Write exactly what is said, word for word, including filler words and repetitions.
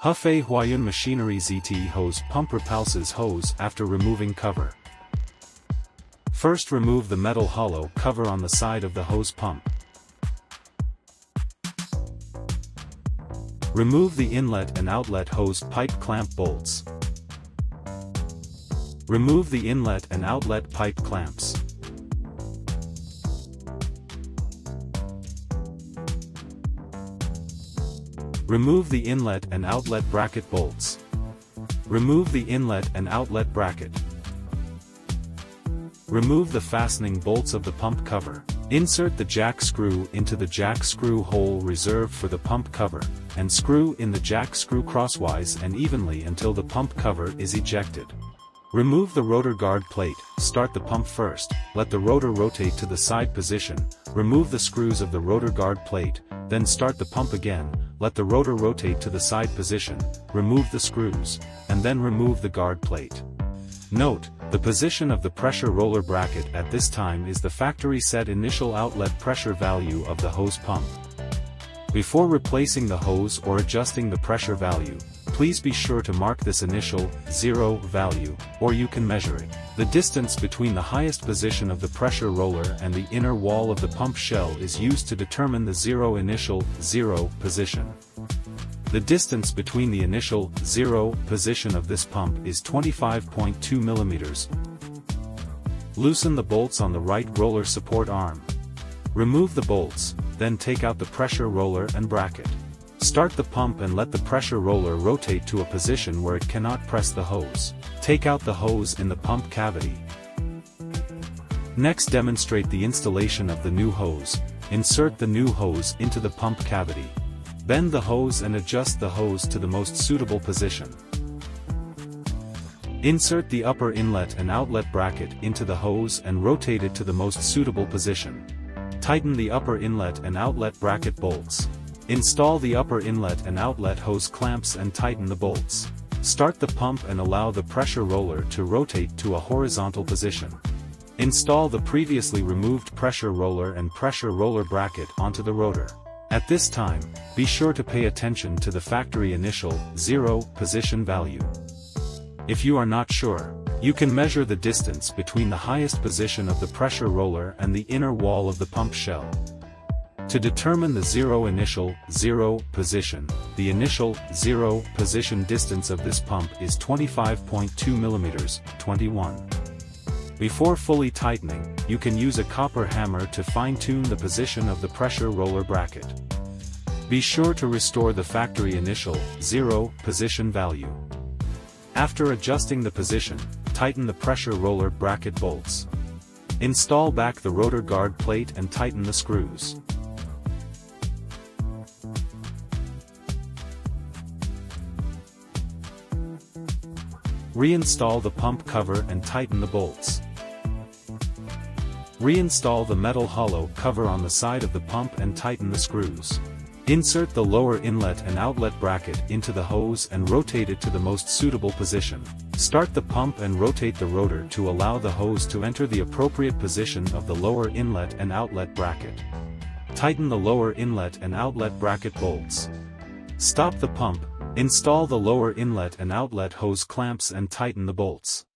Huayun Machinery Z T Hose Pump repulses hose after removing cover. First, remove the metal hollow cover on the side of the hose pump. Remove the inlet and outlet hose pipe clamp bolts. Remove the inlet and outlet pipe clamps. Remove the inlet and outlet bracket bolts. Remove the inlet and outlet bracket. Remove the fastening bolts of the pump cover. Insert the jack screw into the jack screw hole reserved for the pump cover, and screw in the jack screw crosswise and evenly until the pump cover is ejected. Remove the rotor guard plate, start the pump first, let the rotor rotate to the side position, remove the screws of the rotor guard plate, then start the pump again, let the rotor rotate to the side position, remove the screws, and then remove the guard plate. Note, the position of the pressure roller bracket at this time is the factory set initial outlet pressure value of the hose pump. Before replacing the hose or adjusting the pressure value, please be sure to mark this initial, zero, value, or you can measure it. The distance between the highest position of the pressure roller and the inner wall of the pump shell is used to determine the zero initial, zero, position. The distance between the initial, zero, position of this pump is twenty-five point two millimeters. Loosen the bolts on the right roller support arm. Remove the bolts, then take out the pressure roller and bracket. Start the pump and let the pressure roller rotate to a position where it cannot press the hose. Take out the hose in the pump cavity. Next, demonstrate the installation of the new hose. Insert the new hose into the pump cavity. Bend the hose and adjust the hose to the most suitable position. Insert the upper inlet and outlet bracket into the hose and rotate it to the most suitable position. Tighten the upper inlet and outlet bracket bolts. Install the upper inlet and outlet hose clamps and tighten the bolts. Start the pump and allow the pressure roller to rotate to a horizontal position. Install the previously removed pressure roller and pressure roller bracket onto the rotor. At this time, be sure to pay attention to the factory initial, zero, position value. If you are not sure, you can measure the distance between the highest position of the pressure roller and the inner wall of the pump shell. To determine the zero initial, zero, position, the initial, zero, position distance of this pump is twenty-five point two millimeters, twenty-one. Before fully tightening, you can use a copper hammer to fine-tune the position of the pressure roller bracket. Be sure to restore the factory initial, zero, position value. After adjusting the position, tighten the pressure roller bracket bolts. Install back the rotor guard plate and tighten the screws. Reinstall the pump cover and tighten the bolts. Reinstall the metal hollow cover on the side of the pump and tighten the screws. Insert the lower inlet and outlet bracket into the hose and rotate it to the most suitable position. Start the pump and rotate the rotor to allow the hose to enter the appropriate position of the lower inlet and outlet bracket. Tighten the lower inlet and outlet bracket bolts. Stop the pump, install the lower inlet and outlet hose clamps and tighten the bolts.